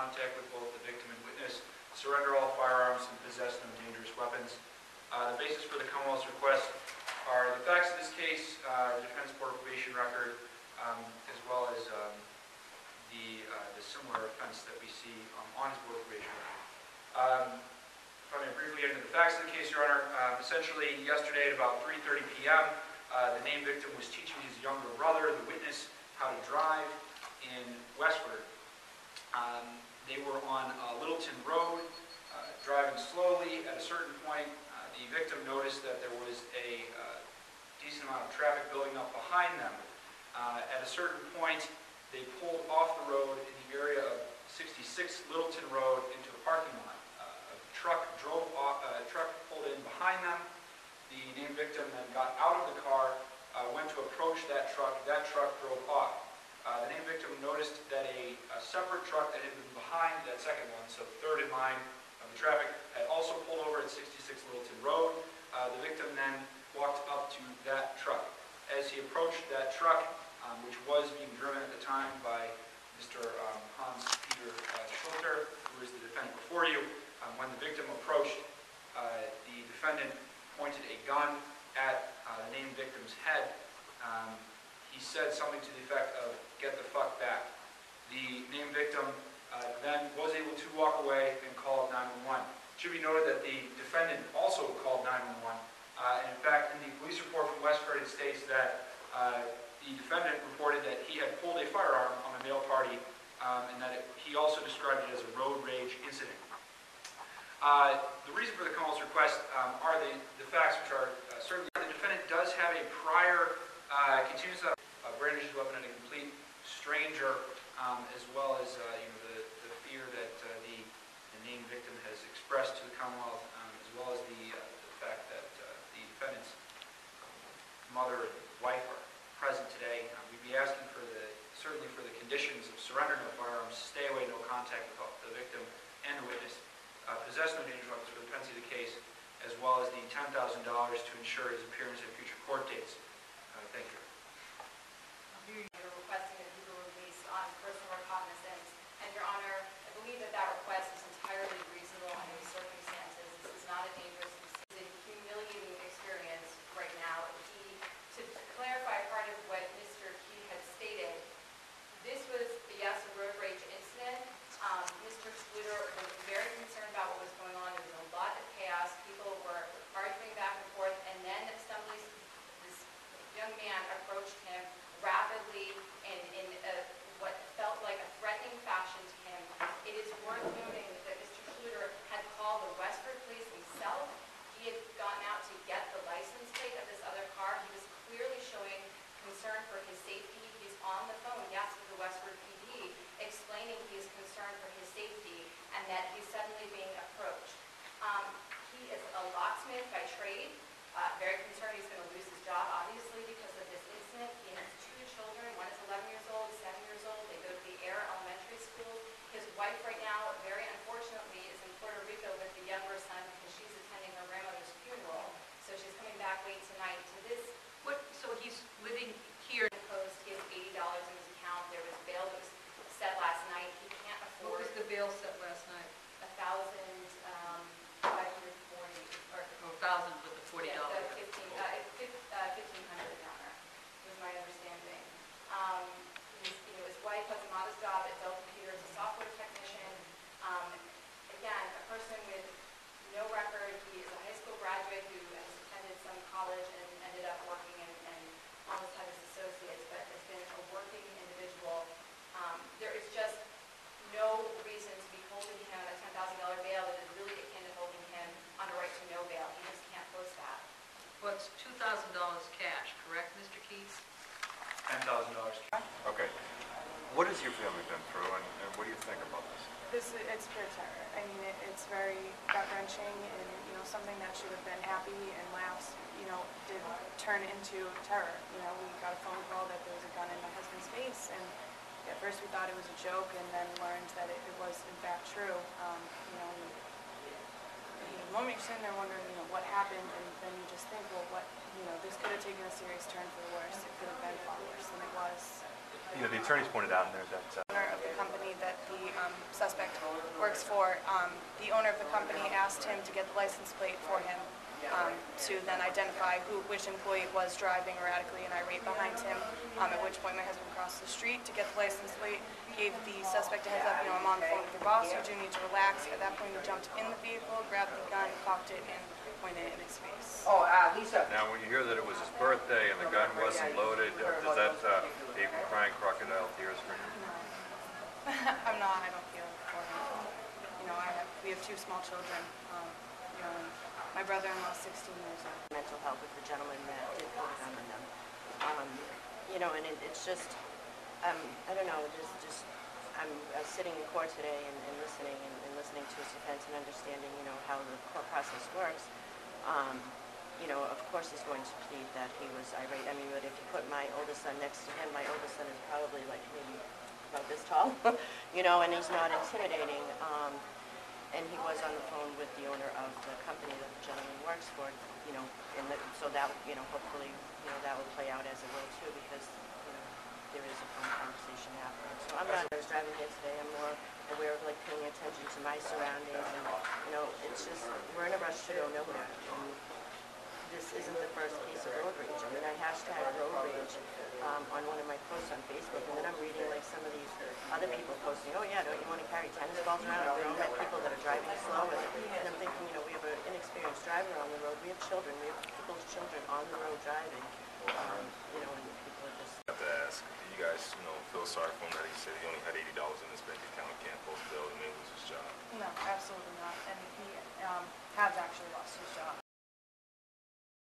contact with both the victim and witness, surrender all firearms, and possess no dangerous weapons. The basis for the Commonwealth's request are the facts of this case, the defense board probation record, as well as the similar offense that we see on his board probation record. If I may briefly get into the facts of the case, Your Honor, essentially yesterday at about 3:30 p.m., the named victim was teaching his younger brother, the witness, how to drive in Westford. They were on Littleton Road, driving slowly. At a certain point, the victim noticed that there was a decent amount of traffic building up behind them. At a certain point, they pulled off the road in the area of 66 Littleton Road into a parking lot. A truck pulled in behind them. The named victim then got out of the car, went to approach that truck. That truck drove off. The named victim noticed that a separate truck that had been behind that second one, so third in line of the traffic, had also pulled over at 66 Littleton Road. The victim then walked up to that truck. As he approached that truck, which was being driven at the time by Mr. Hans-Peter Schlueter, who is the defendant before you, when the victim approached, the defendant pointed a gun at the named victim's head. He said something to the effect of, "Get the fuck back." The named victim then was able to walk away and call 911. It should be noted that the defendant also called 911. And in fact, in the police report from Westford, it states that the defendant reported that he had pulled a firearm on a male party, and that he also described it as a road rage incident. The reason for the Commonwealth's request are the facts, which are certainly the defendant does have a prior continuous brandished weapon at a complete stranger, as well as the fear that the named victim has expressed to the Commonwealth, as well as the fact that the defendant's mother and wife are present today. We'd be asking for certainly for the conditions of surrender no firearms, stay away, no contact with the victim and the witness, possess no dangerous weapons for the pendency of the case, as well as the $10,000 to ensure his appearance at future court dates. Thank you. You're requesting that he be released on personal recognizance, and Your Honor, I believe that request is entirely reasonable under the circumstances. This is not a dangerous, it's a humiliating experience right now. To clarify part of what Mr. Key had stated, this was, yes, a road rage incident. Mr. Schlueter was very concerned about what was going on. There was a lot of chaos. People were arguing back and forth, and then suddenly this young man approached him rapidly and in what felt like a threatening fashion to him. It is worth noting that Mr. Schlueter had called the Westford police himself. He had gone out to get the license plate of this other car. He was clearly showing concern for his safety. He's on the phone, yes, with the Westford PD, explaining he is concerned for his safety and that he's suddenly being approached. He is a locksmith by trade. Very concerned he's going to lose his job, obviously, because of this incident. He has two children. One is 11 years old, 7 years old. They go to the Ayer Elementary School. His wife right now, very unfortunately, is in Puerto Rico with the younger son because she's attending her grandmother's funeral. So she's coming back late tonight to this. So he's living here. He has $80 in his account. There was bail that was set last night. He can't afford. What was the bail set last night? $1,540 or $1,000 with the $40. Yeah, $1,500, Your Honor, was my understanding. His wife has a modest job at Dell Computer as a software technician. Again, a person with no record. He is a high school graduate who has attended some college and ended up working and almost had his associates, but has been a working individual. There is just no reason to be holding him a $10,000 bail that is really akin to holding him on a right to no bail. He just can't post that. Well, it's $2,000 cash, correct, Mr. Keys? $10,000 cash. Okay. What has your family been through, and what do you think about this? It's pure terror. I mean, it's very gut-wrenching, and something that should have been happy and laughs, did turn into terror. We got a phone call that there was a gun in my husband's face, and at first we thought it was a joke, and then learned that it was in fact true. The moment you're sitting there wondering, what happened, and then you just think, well, this could have taken a serious turn for the worse. It could have been far worse than it was. The attorneys pointed out in there that owner of the company that the suspect works for, the owner of the company asked him to get the license plate for him to then identify which employee was driving erratically and irate behind him, at which point my husband crossed the street to get the license plate, gave the suspect a heads up, I'm on the phone with your boss, you do need to relax. At that point, he jumped in the vehicle, grabbed the gun, cocked it, and pointed it in his face. Lisa. Now, when you hear that it was his birthday and the gun wasn't loaded, does that leave you crying crocodile tears for you? No. I'm not, I don't feel for him. We have 2 small children, and my brother-in-law is 16 years old. Mental health with the gentleman that did put a gun on them. And it's just, I don't know, I'm sitting in court today and listening to his defense and understanding, how the court process works. Of course he's going to plead that he was irate. I mean, but if you put my oldest son next to him, my oldest son is probably like maybe about this tall, and he's not intimidating. And he was on the phone with the owner of the company that the gentleman works for, so that, hopefully, that will play out as it will too, because, there is a phone conversation happening. So I was driving here today, I'm more aware of like paying attention to my surroundings, and, it's just, we're in a rush to go nowhere. And this isn't the first case of road rage. I mean, I hashtag road rage on one of my posts on Facebook, and then I'm reading like some of these other people posting, oh yeah, don't you want to carry tennis balls around and throw them at people that are driving slow? And I'm thinking, we have an inexperienced driver on the road, we have children, we have people's children on the road driving, and people are just... I have to ask, do you guys, feel sorry for him that he said he only had $80 in his bank account, can't post bill, and may lose his job? No, absolutely not. And he has actually lost his job.